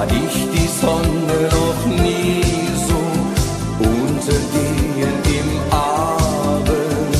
sah ich die Sonne noch nie so untergehen im Abendrot.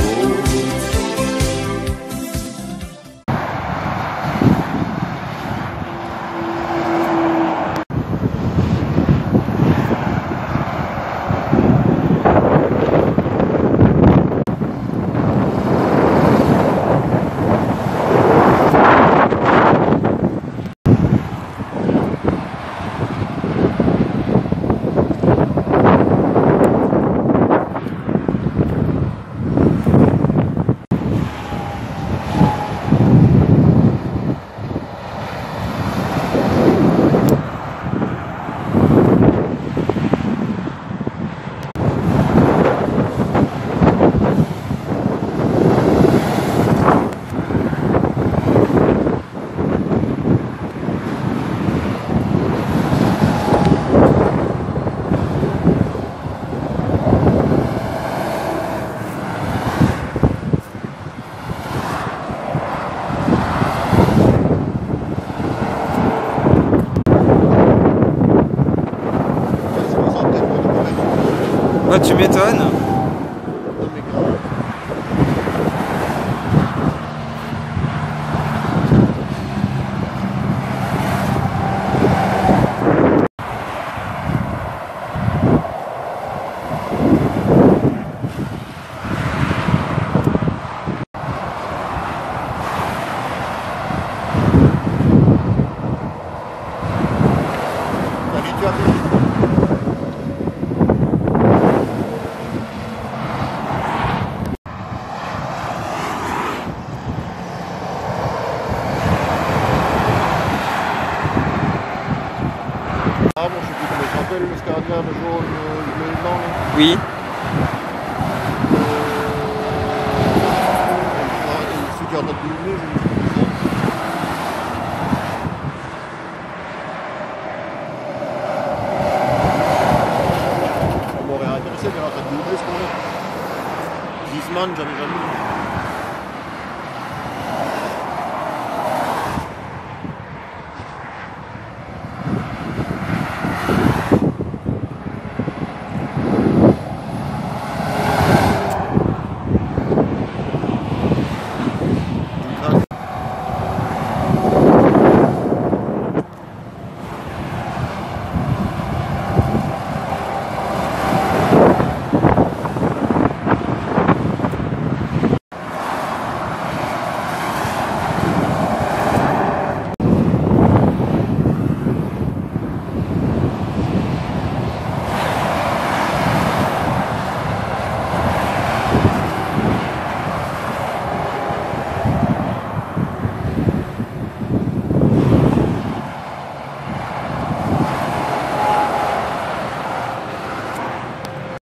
Ouais, tu m'étonnes. Ah bon, je sais plus comment il s'appelle, le gardien, le jaune, le bleu, blanc. Là. Oui. Celui qui est en train de doubler, on m'aurait intéressé, mais en train de doubler ce qu'on a. Griezmann, j'avais